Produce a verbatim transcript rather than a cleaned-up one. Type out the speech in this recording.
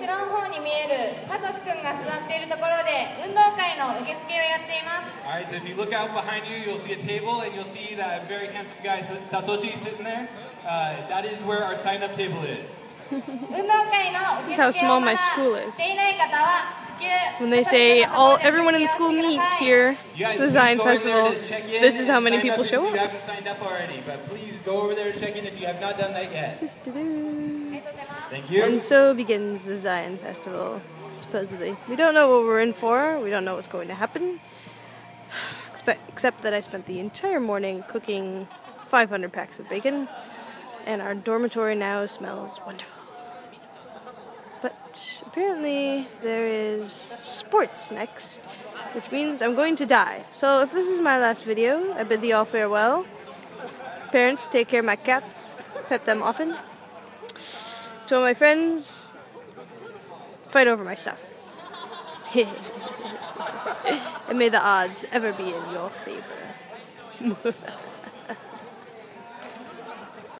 後ろの方に見えるサトシ君が座っているところで運動会の受付をやっています。 Alright, so if you look out behind you, you'll see a table and you'll see that very handsome guy Satoshi sitting there. Uh, that is where our sign-up table is. This is how small my school is. When they say all everyone in the school meet here, the Zion Festival, this is how many people show up. You haven't signed up already, but please go over there to check in if you have not done that yet. Thank you. And so begins the Zion Festival, supposedly. We don't know what we're in for. We don't know what's going to happen. Except, except that I spent the entire morning cooking five hundred packs of bacon, and our dormitory now smells wonderful. But apparently there is sports next, which means I'm going to die. So if this is my last video, I bid thee all farewell. Parents, take care of my cats. Pet them often. To all my friends, fight over my stuff. And may the odds ever be in your favor.